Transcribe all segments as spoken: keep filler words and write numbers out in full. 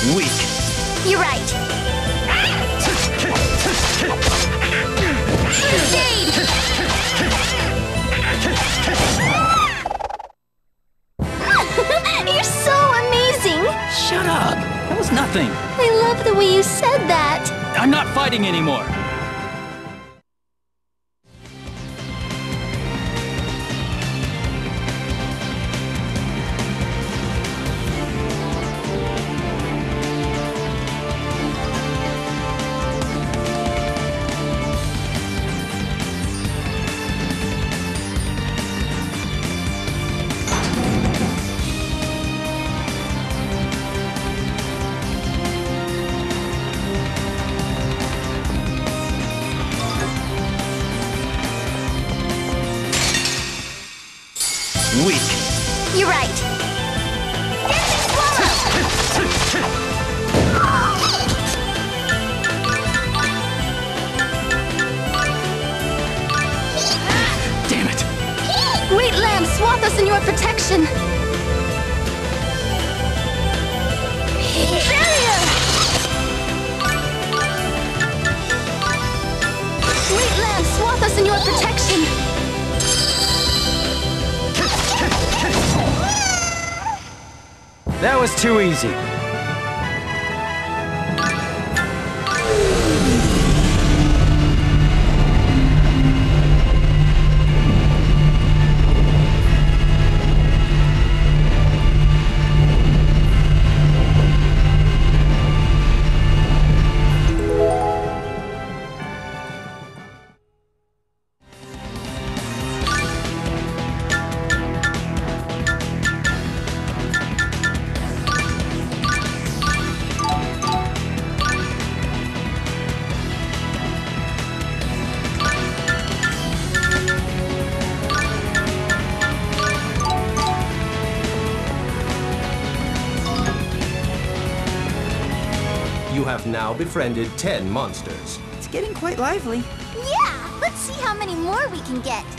Weak. You're right. Indeed! You're so amazing! Shut up! That was nothing. I love the way you said that. I'm not fighting anymore. Weak. You're right. Dancing swallow! Damn it. Great lamb, swathe us in your protection. Barrier! Great lamb, swathe us in your protection. That was too easy. You have now befriended ten monsters. It's getting quite lively. Yeah! Let's see how many more we can get.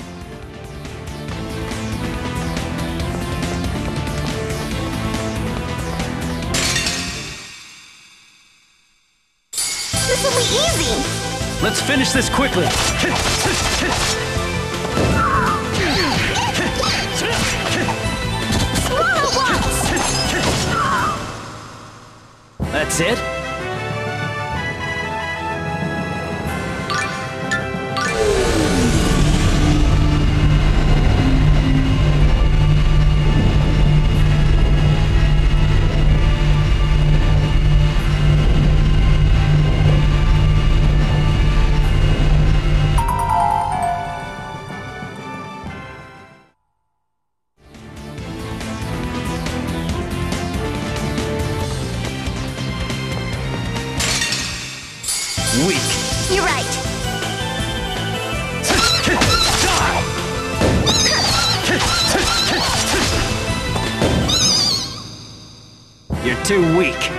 This will be easy! Let's finish this quickly. Swallow once! That's it? Weak. You're right. You're too weak.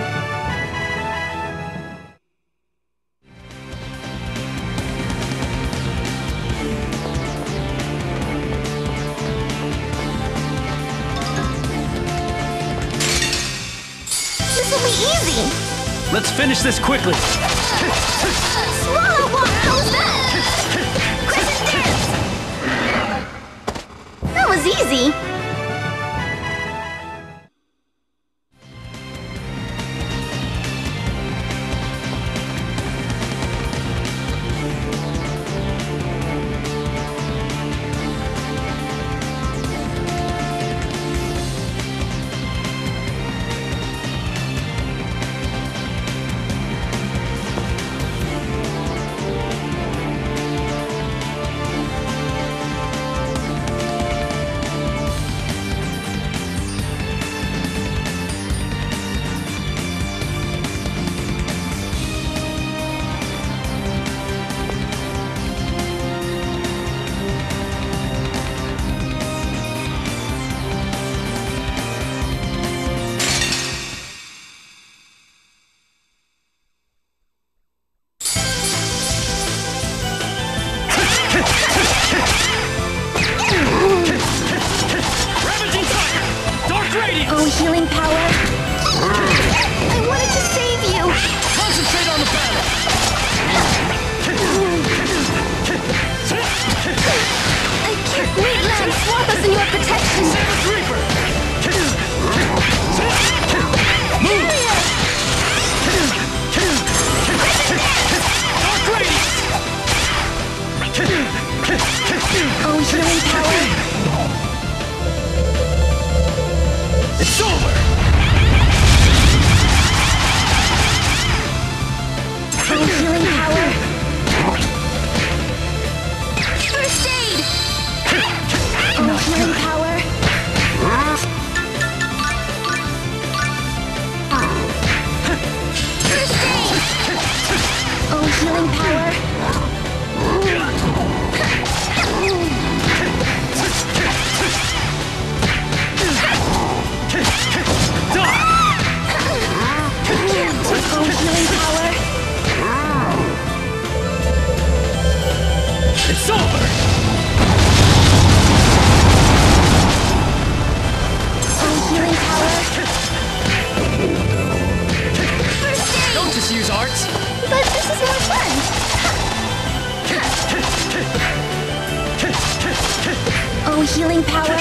This will be easy! Let's finish this quickly. Swallow walk! How was that? Crescent dance! That was easy! use arts? But this is more fun. Oh, healing power.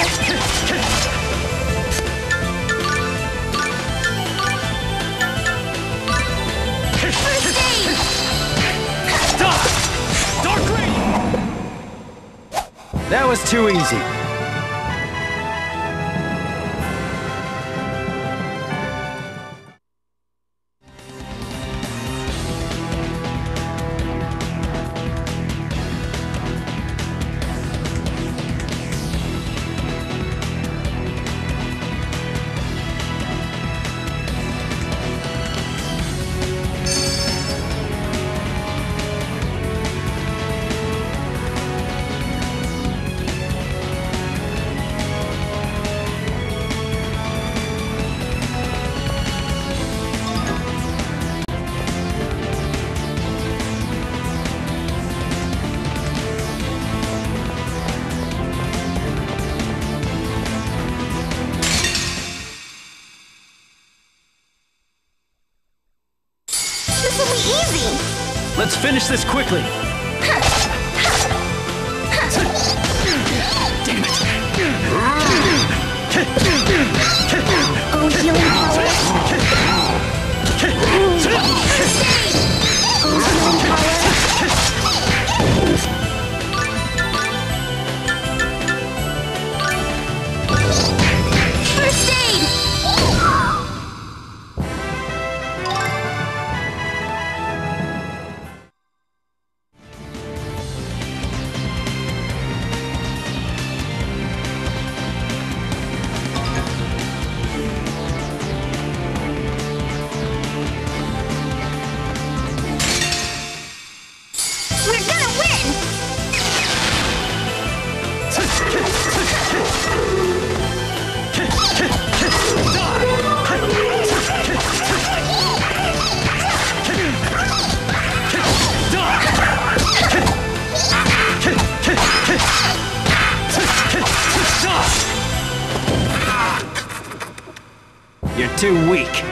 First aid! Dark! Dark Rain! That was too easy. This will be easy. Let's finish this quickly. Damn it. Oh, healing power. First aid! Oh, healing power. First aid! We're gonna win! You're too weak.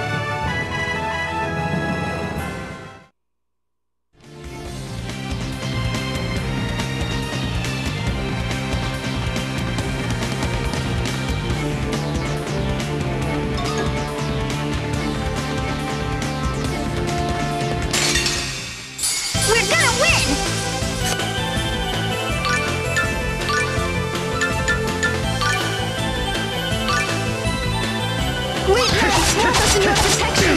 We're gonna win! Great legs help us in your protection!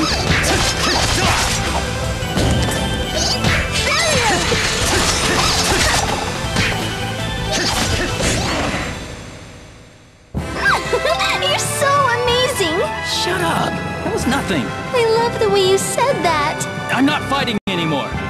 Failure! You're so amazing! Shut up. That was nothing. I love the way you said that. I'm not fighting anymore.